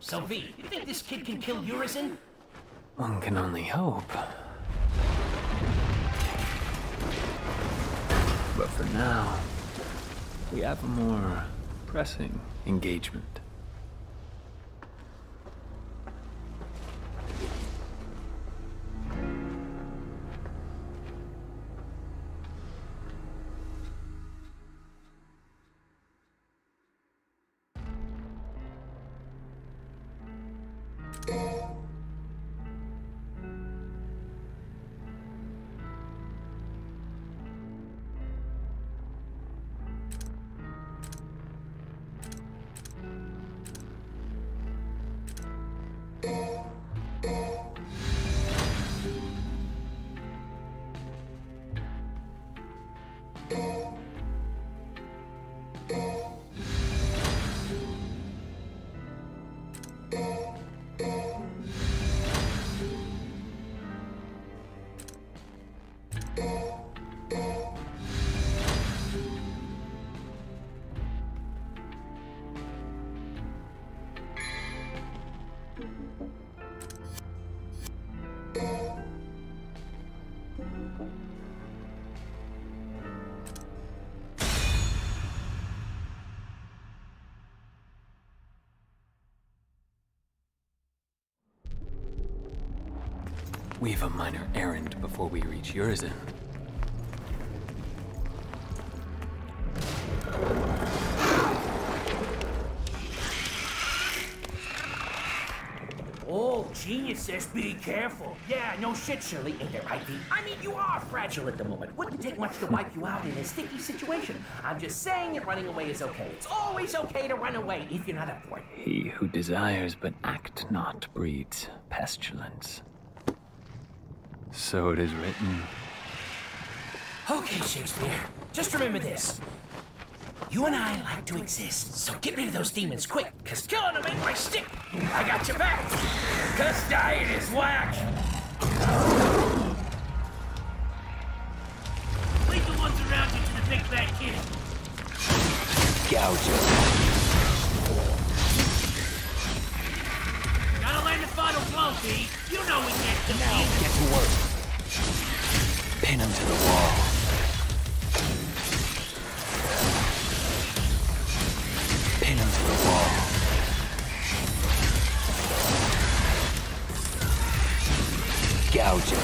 So V, you think this kid can kill Urizen? One can only hope. But for now, we have a more pressing engagement. We've a minor errand before we reach Urizen. Oh, genius says be careful. Yeah, no shit, Shirley. Ain't there, Ivy? I mean, you are fragile at the moment. Wouldn't take much to wipe you out in a sticky situation. I'm just saying that running away is okay. It's always okay to run away if you're not up for it. He who desires but act not breeds pestilence. So it is written. Okay, Shakespeare. Just remember this. You and I like to exist, so get rid of those demons quick, cause killing them ain't my stick. I got your back, cause dying is whack. Lead the ones around you to the big bad kid. Gouge him. Gotta land the final blow, B. You know we can't defeat. Now get to work. Pin him to the wall. Pin him to the wall. Gouge him.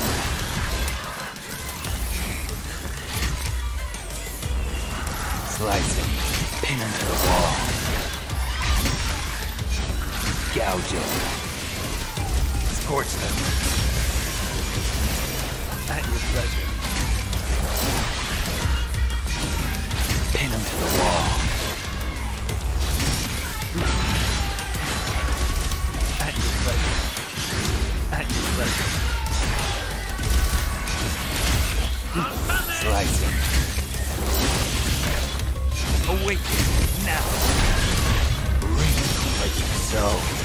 Slice him. Pin him to the wall. Gouge him. Scorch them. At your pleasure. Pin him to the wall. At your pleasure. At your pleasure. Slice him. Awaken now. Bring like so.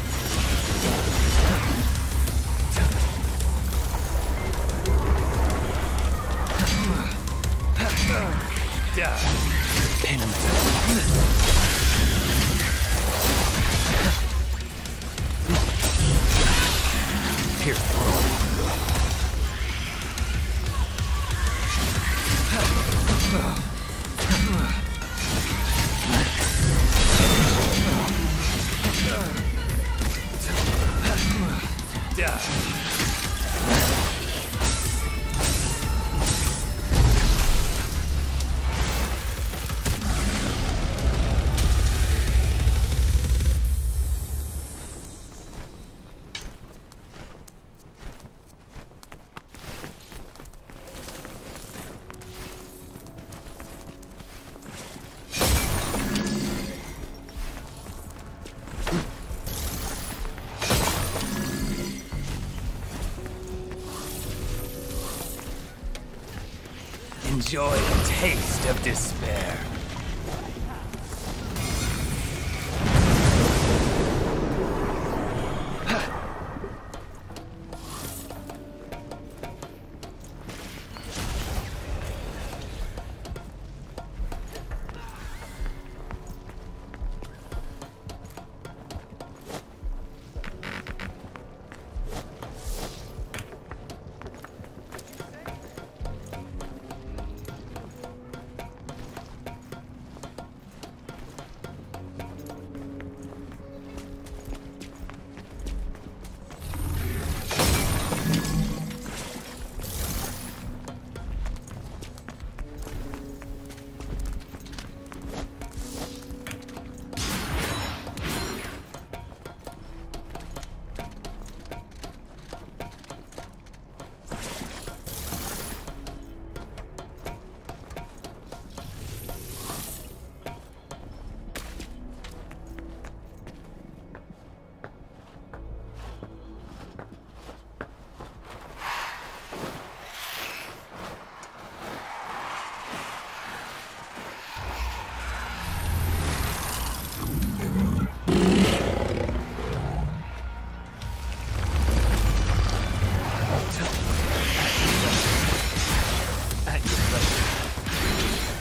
Pin him to here. Enjoy the taste of despair.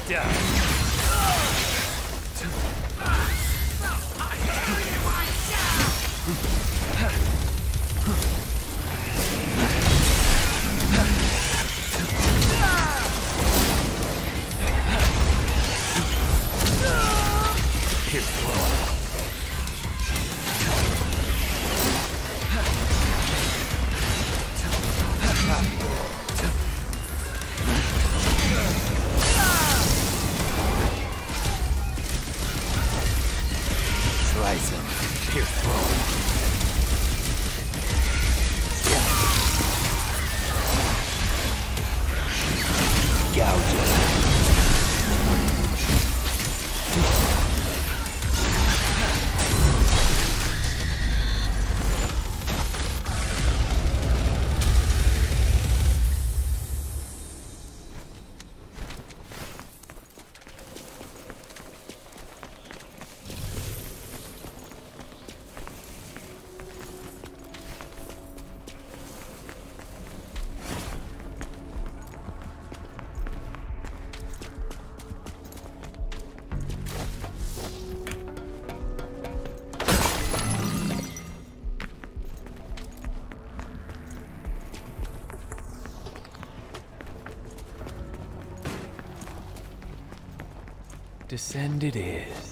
Descend it is.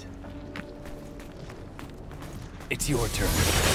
It's your turn.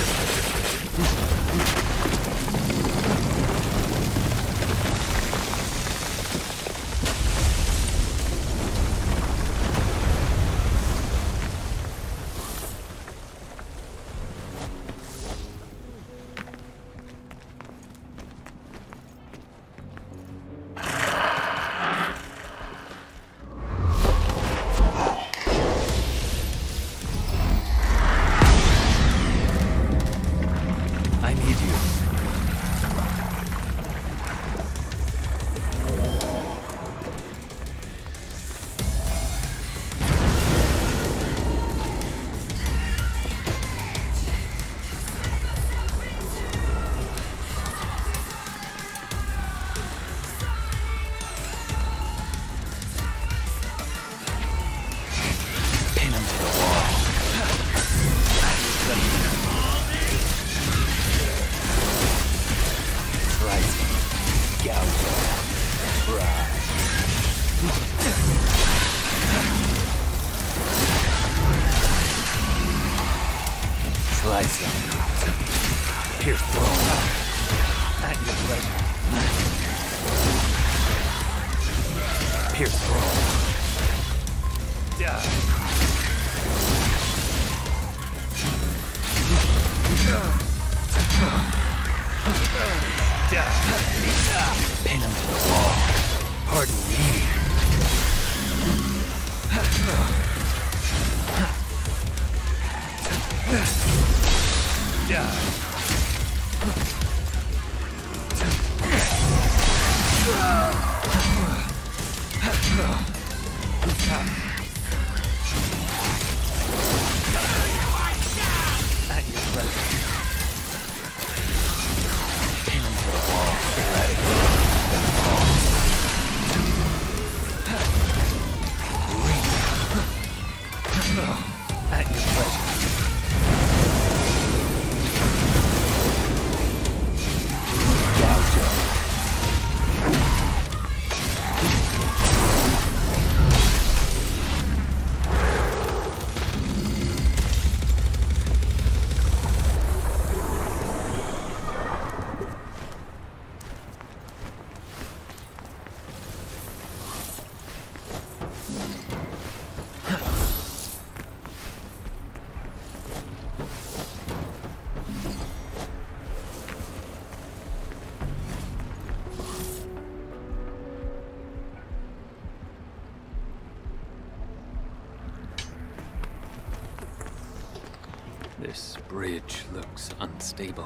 This bridge looks unstable.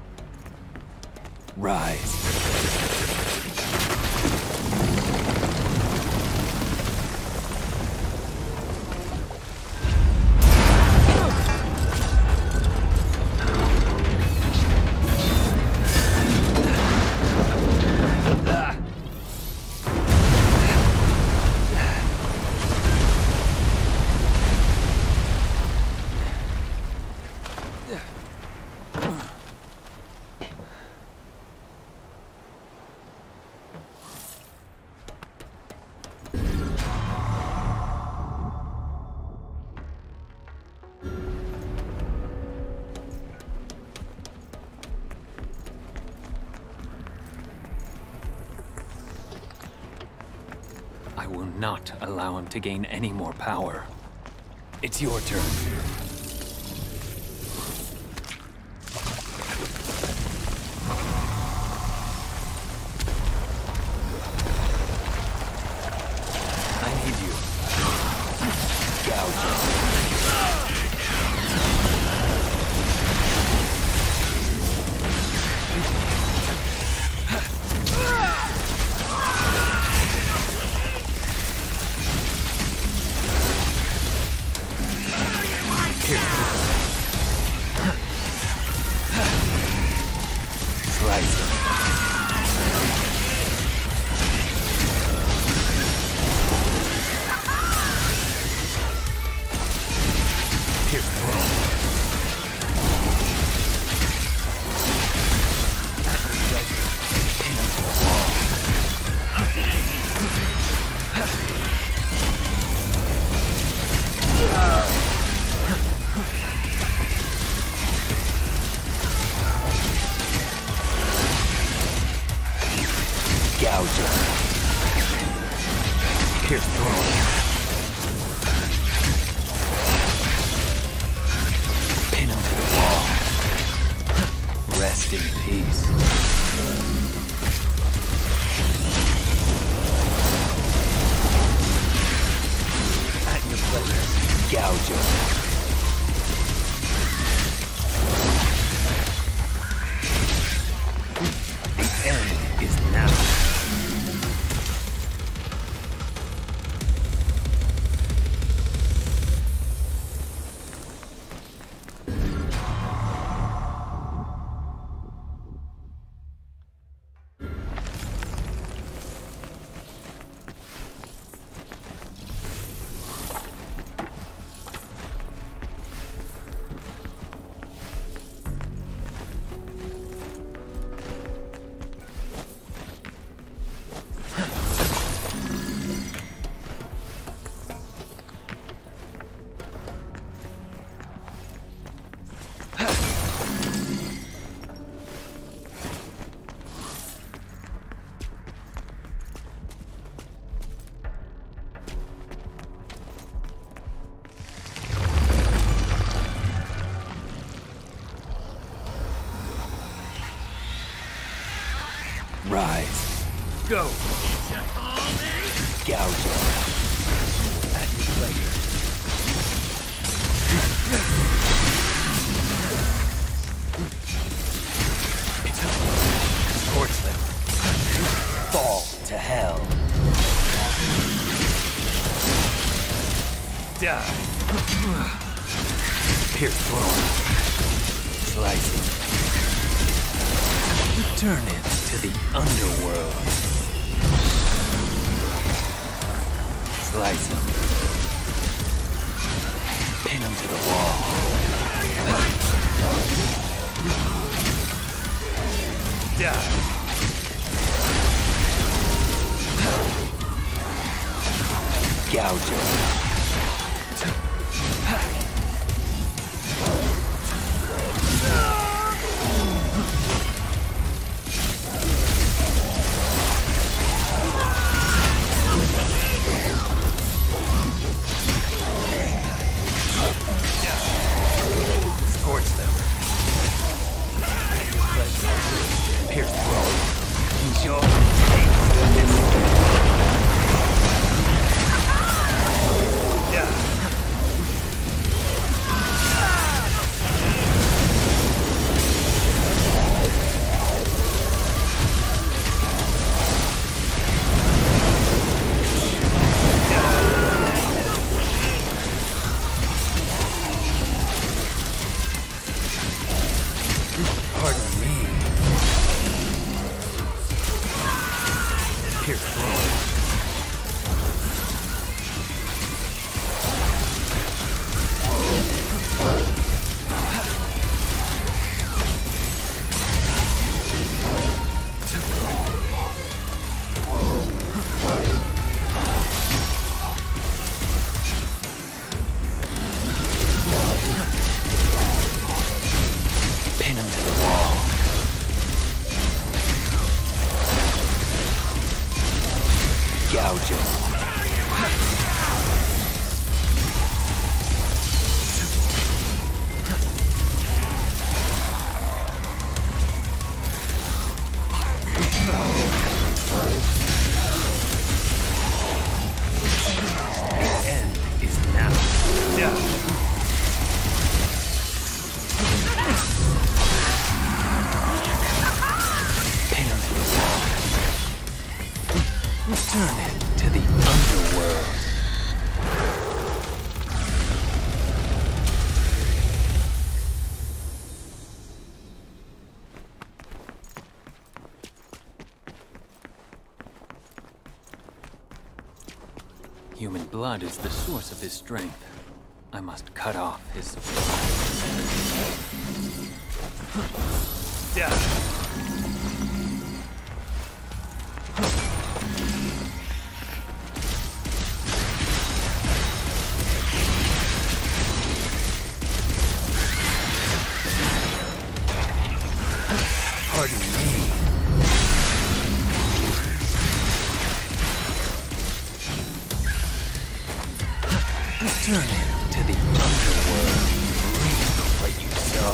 Rise. I will not allow him to gain any more power. It's your turn. I need you. Gouge him. Rise. Go. Gouge him. At your pleasure. Scorch them. Fall to hell. Die. Pierce bone. Slicing. Return it to the underworld. Slice him. Pin him to the wall. Die. Gouge him. Human blood is the source of his strength. I must cut off his supply. Pardon me. Turn it to the underworld. Reap what you sow.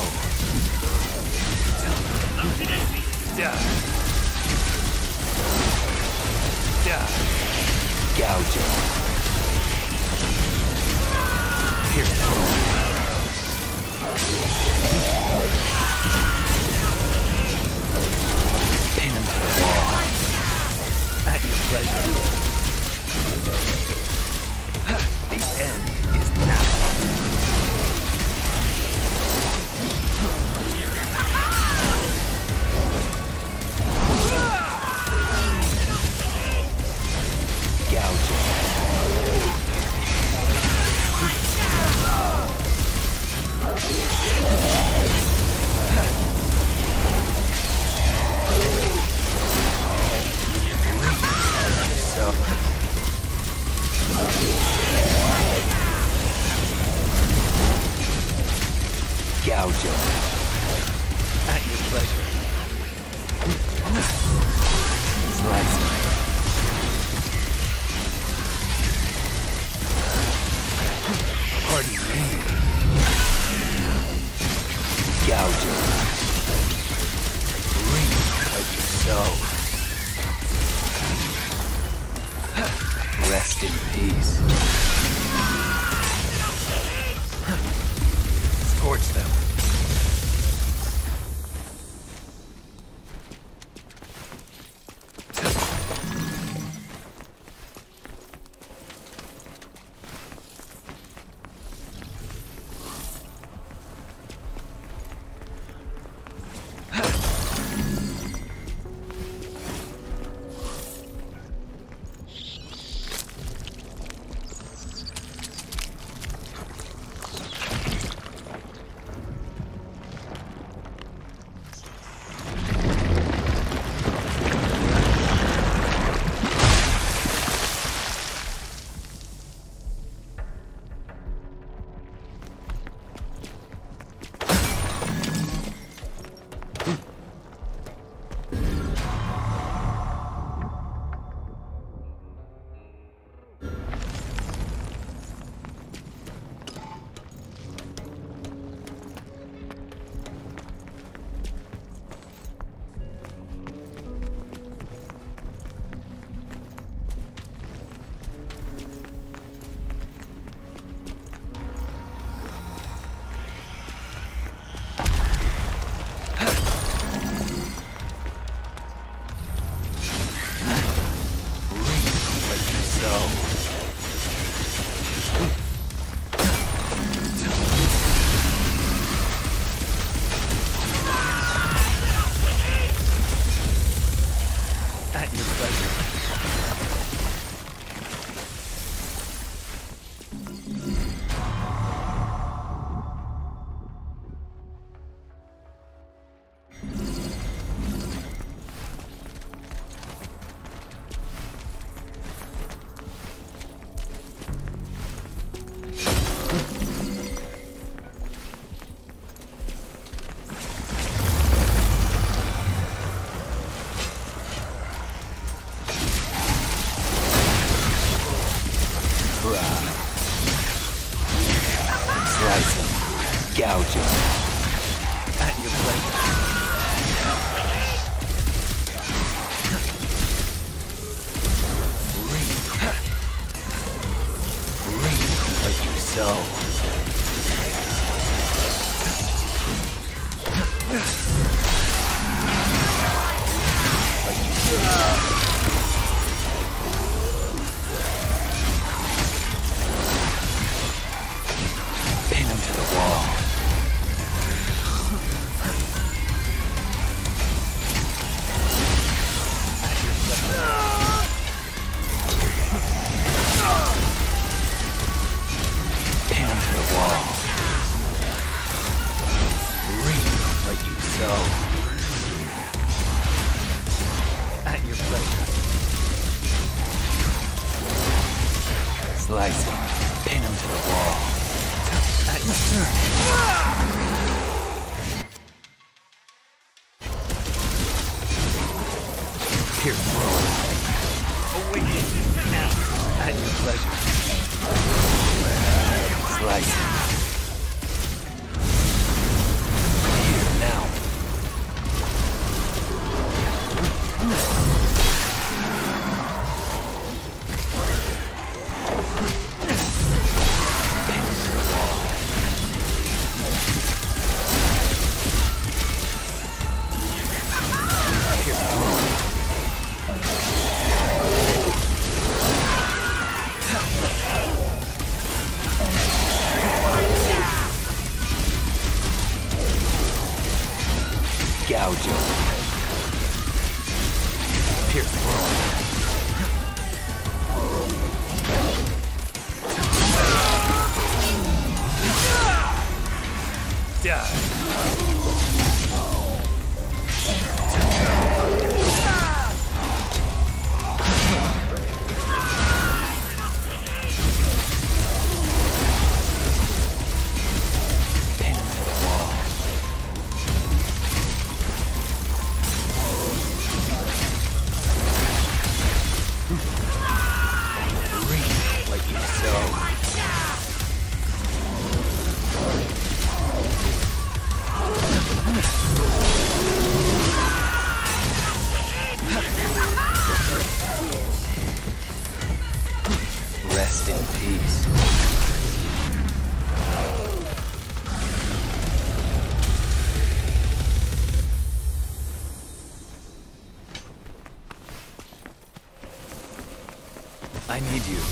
Gouge it. Pierce through. Pin him to the wall. At your pleasure. The end is now. Gouge it. Gouge it. At your pleasure. Slice it. Pardon me. Gouge it. Reap what you sow. Rest in peace. Scorch them. Gouge him. At your pleasure. Reap what you sow. Pin him to the wall. Pin him to the wall. Reap what you sow. At your pleasure. Slice him. Pin him to the wall. At your turn. Here, throw. Awaken now. At your pleasure. Slice him. Here, now. Gouge him. Pierce through. Die. Rest in peace. I need you.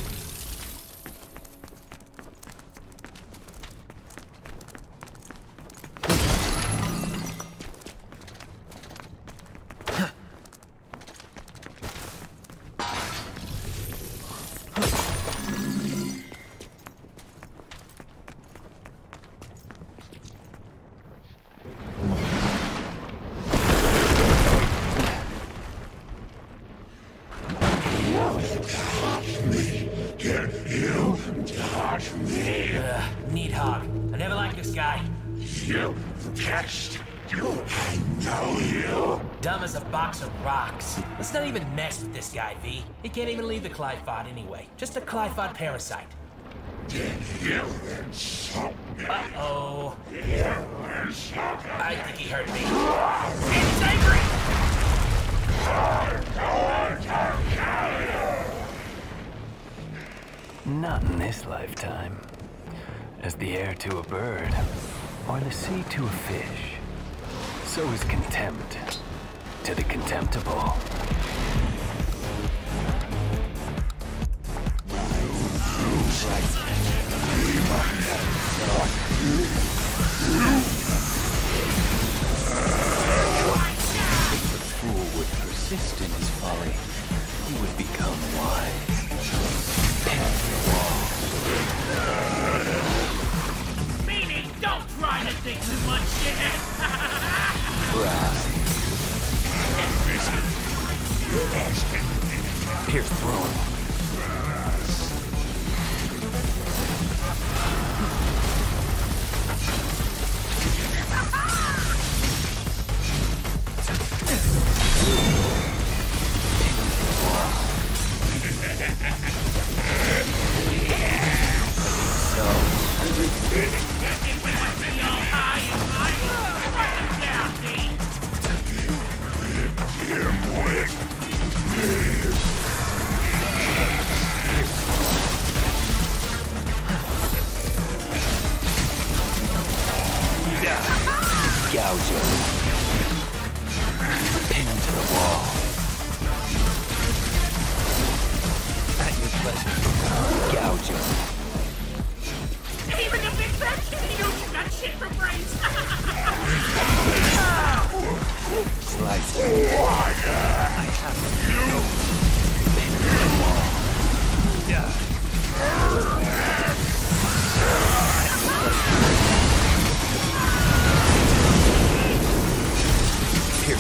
Nidhogg. I never liked this guy. You touched you. I know you. Dumb as a box of rocks. Let's not even mess with this guy, V. He can't even leave the Clyphod anyway. Just a Clyphod parasite. Did you insult me? Uh-oh. You insulted I think he hurt me. He's angry! I'm going to kill you. Not in this lifetime. As the air to a bird, or the sea to a fish, so is contempt to the contemptible. If the fool would persist in his folly, he would become wise. Pin the wall. Meaning, don't try to think too much shit! Pierce through. Gouge him. Pin him to the wall. At your pleasure. Gouge him. Even the big fat kitty knows you got shit for brains. Slice him. I have you. Pin him to the wall. Yeah. Here,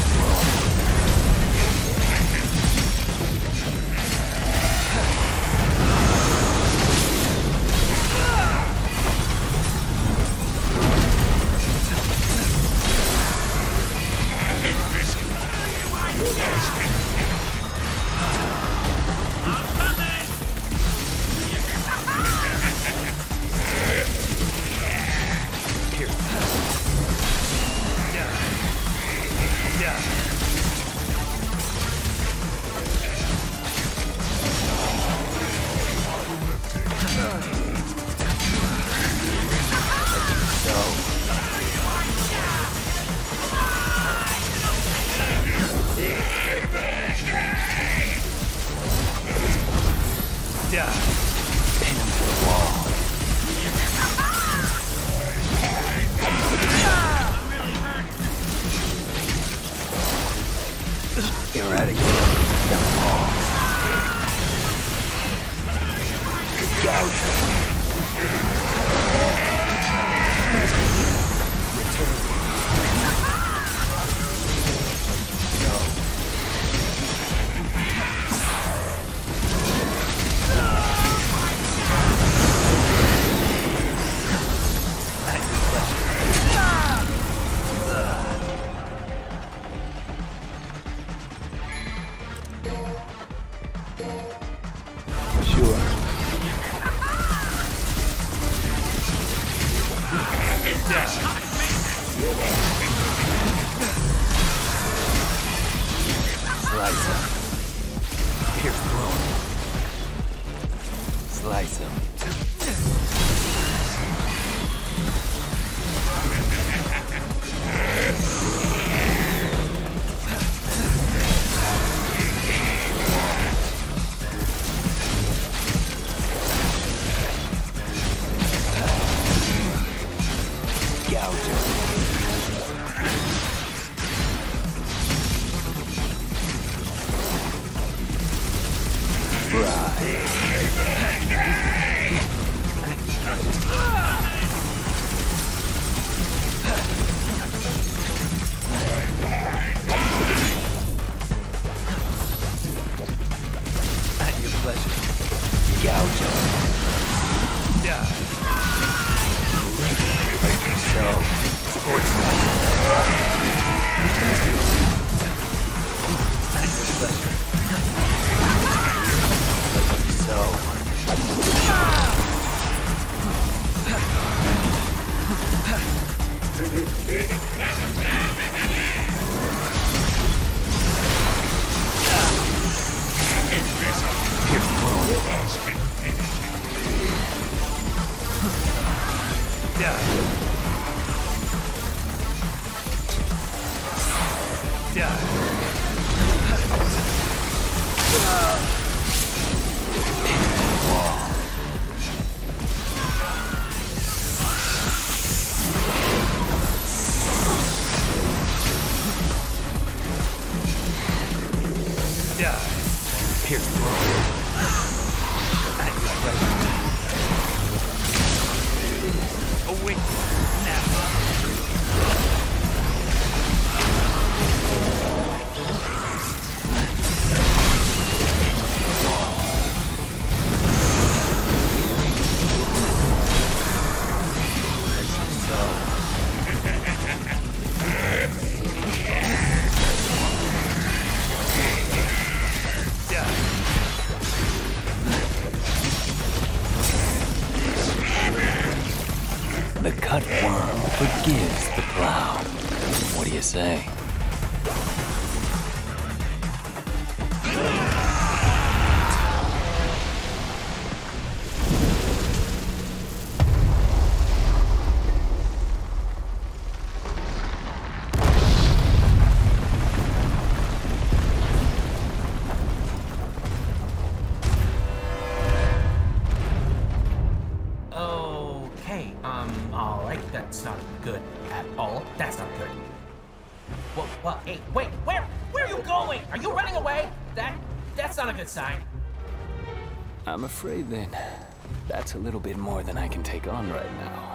Forgives the plow. What do you say? Well, hey, wait, where are you going? Are you running away? That's not a good sign. I'm afraid then, that's a little bit more than I can take on right now.